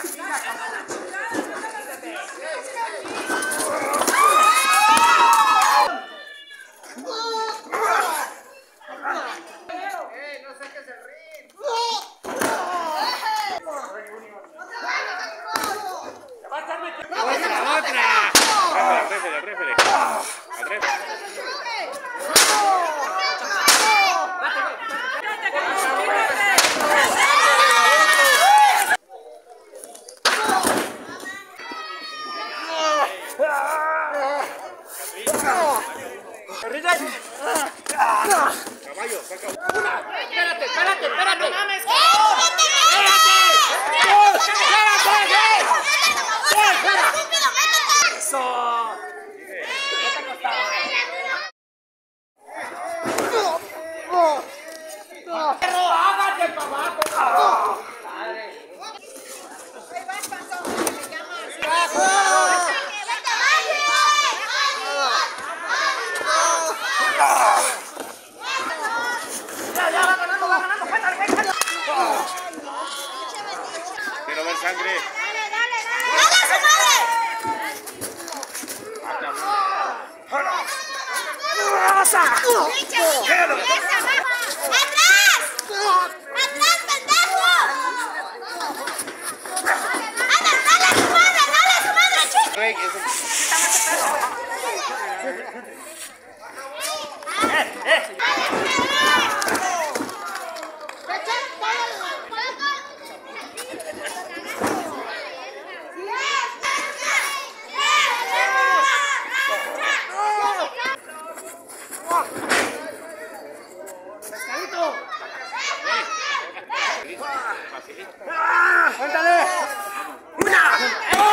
Caballo, saca. Espérate, espérate, espérate. No mames. Quiero ver sangre. Dale, dale, dale. ¡Dale a su madre! ¡Atrás! ¡Atrás, pendejo! ¡Dale a su madre, chico! ¡Cuéntale! ¡Una!